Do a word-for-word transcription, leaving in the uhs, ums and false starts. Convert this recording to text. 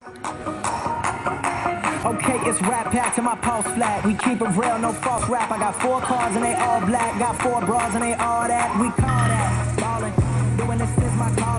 Okay, it's rap pack to my pulse flat. We keep it real, no false rap. I got four cars and they all black. Got four bras and they all that. We call that ballin'. Doing this is my call.